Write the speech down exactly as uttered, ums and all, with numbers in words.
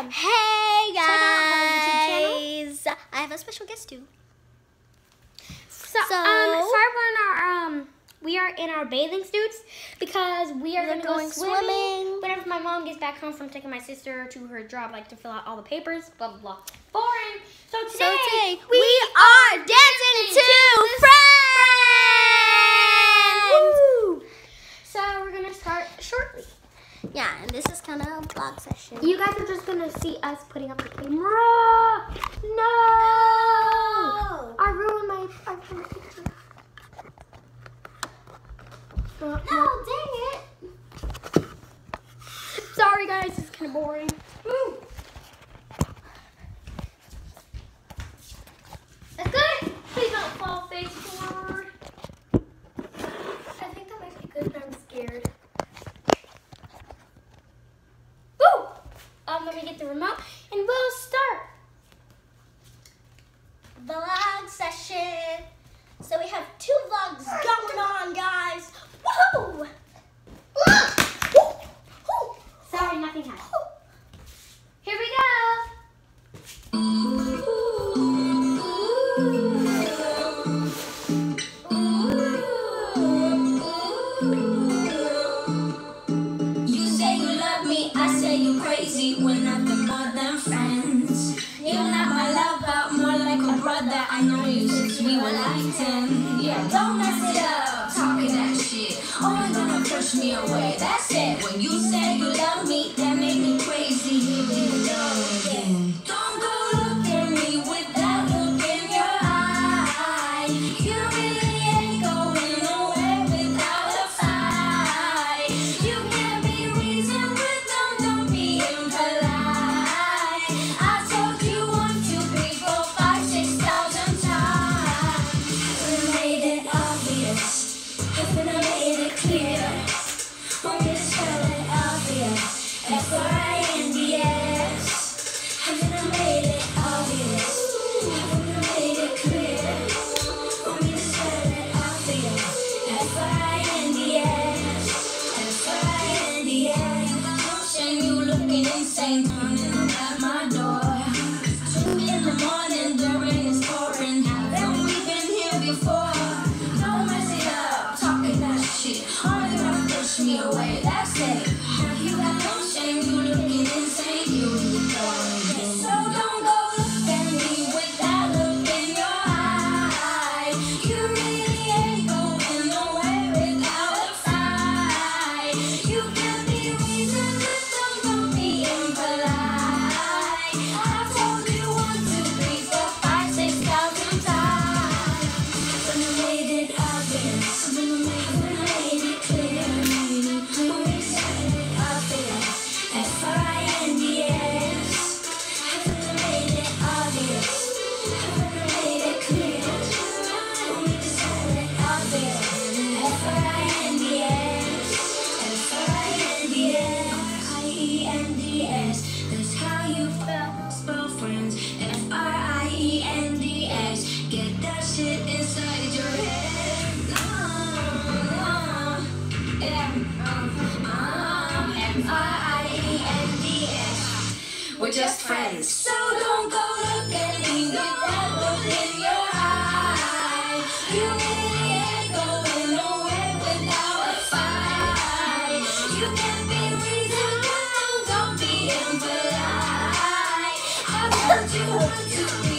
welcome. Hey guys. Check out I have a special guest too. So, so um, sorry we're in our um, we are in our bathing suits because we are gonna going go swimming. swimming. Whenever my mom gets back home from taking my sister to her job, like to fill out all the papers, blah blah blah. Boring. So today, so today we, we are dancing to Friends. Woo! So we're gonna start shortly. Yeah, and this is kind of a vlog session. You guys are just gonna see us putting up the camera. No! I ruined my, I ruined my picture. Uh, No, no. dang it. Sorry guys, it's kind of boring. Woo. That's good. Please don't fall face forward. I think that might be good, but I'm scared. Woo! Um, let me get the remote and we'll start. Vlog session. So we have two vlogs going on, guys. Woohoo! Sorry, nothing happened. Here we go. You say you love me, I say you crazy. We're nothing more than friends. You're not my love, but more like a brother. I know you since we were like ten. Yeah, don't mess it up, talking that shit. Only gonna push me away, that's it. When you say you love me, that made me crazy. Here we go again. Don't go look at me with that look in your eye. You really ain't going nowhere without a fight. You can't be reasoned with them, don't be impolite. I told you one, two, three, four, five, six thousand times. I made it obvious. Haven't I made it clear? Want me to spell it obvious? F R I N D S. Haven't I made it obvious? Haven't I made it clear? Want me to spell it obvious? F R I N D S. F R I N D S. Shame you looking insane, running at my door. Two in the morning, the rain is pouring. Haven't we been here before? Don't mess it up, talking that shit. Only gonna push me away, that's it. You got no shame, you looking insane. You need to go again. So don't go look at me with that look in your eye. You really ain't going nowhere without a fight. You can be reasoned with them, don't be impolite. I told you one, two, three, four, five, six thousand times. When I made it obvious, when I made, when I made it clear, when we said it obvious, F R I N D S. Haven't I made it obvious? Haven't I made it clear? When we said it obvious, F R I N D S. F R I N D S. I E N D S. That's how you felt, spell friends. F R I E N D S. Get that shit inside your head. Uh, yeah, uh, uh, F R I E N D S. We're just friends. So don't go look at me with that look in your eye. You really ain't going nowhere without a fight. You can be reasoned with them, don't be impolite. I told you one, two,